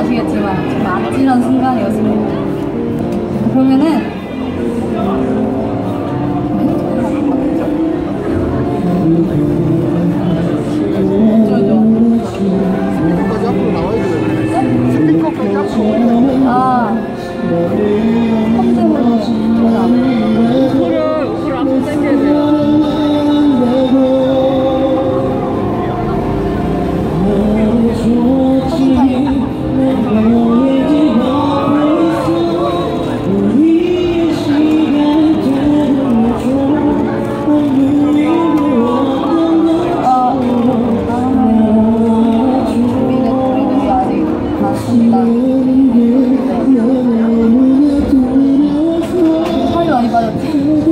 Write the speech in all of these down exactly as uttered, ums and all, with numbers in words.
아시겠지만 정말 아찔한 순간이었습니다. 그러면은 스피커까지 앞으로 나와야 돼. 스피커까지 앞으로 오면 아 컴 때문에 코를 코를 앞으로 당겨야 돼요. 살이 많이 빠졌지?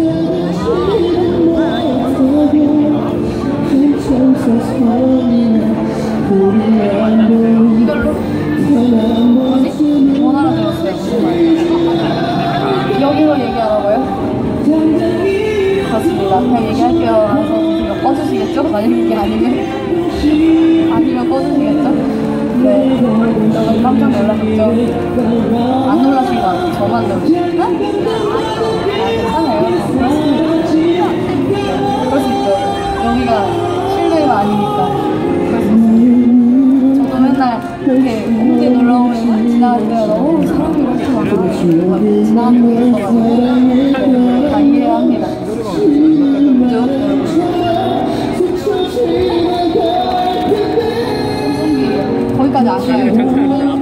이걸로? 뭐지? 원하라 들었어요. 무슨 말이에요? 여기로 얘기하라고요? 그렇습니다. 그냥 얘기할게요. 그래서 이거 꺼주시겠죠? 만약 이게 아니면? 아니면 꺼주시겠죠? 네, 여러분 깜짝 놀라셨죠? 안 놀라신 거 같아요. 저만 놀라셨나? 아, 괜찮아요. 그렇습니다. 그럴 수 있죠. 여기가 실내가 아니니까. 그럴 수 있어요. 저도 맨날 이렇게 홍대 놀러 오면 지나갈 때가 너무 사람이 이렇게 많고 지나가는 거 있어가지고 네, 다 이해해야 합니다. 그죠? 거기까지 안 가요.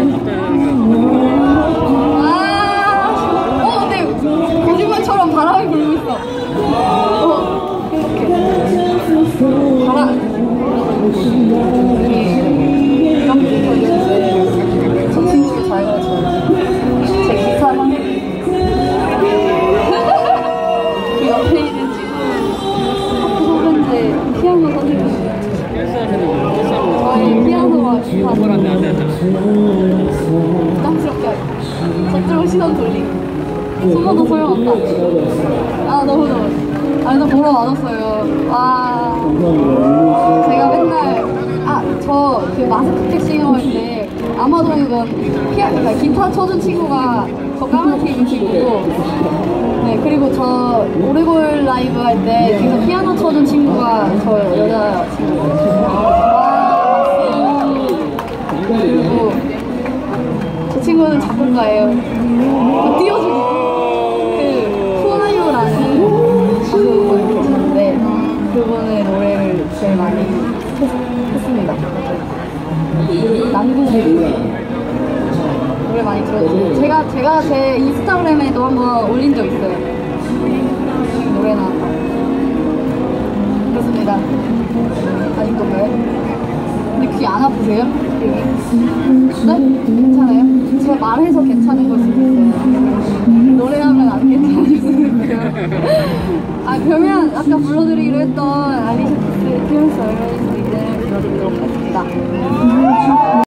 아, 어, 근데 거짓말처럼 바람이 불고 있어. 어, 행복해. 바람. 이게 깜짝 걸렸는데 저 친구가 잘 가르쳐요. 제 기사랑 그 옆에 있는 친구 학교 선배인데 피아노 선생님이에요. 저희 피아노와 기타 부담스럽게 하고 저쪽으로 시선 돌리고 숨어도 소용없다. 아 너무 너무 아 나 보러 와줬어요. 와 제가 맨날 아 저 그 마스크 캐싱 할때 아마도 이건 피아 그러니까 기타 쳐준 친구가 저 까맣게 입은 친구고 네 그리고 저 오레골 라이브 할 때 뒤에서 피아노 쳐준 친구가 저 여자 친구예요. 그리고 저 친구는 작곡가예요. 띄워주기 그 후아유라는 가수분이 계시는데 그분의 노래를 제일 많이 했, 했습니다. 난국을 노래 많이 들어주고 제가 제가 제 인스타그램에도 한번 올린 적 있어요. 노래나 그렇습니다. 아직도 그래요? 근데 귀 안 아프세요? 네? 괜찮아요? 제가 말해서 괜찮은 걸 수도 있어요. 노래하면 안 괜찮을 수도 있어요. 아 그러면 아까 불러드리기로 했던 알리샤 키스의 Tears Are Rising을 불러드리도록 하겠습니다.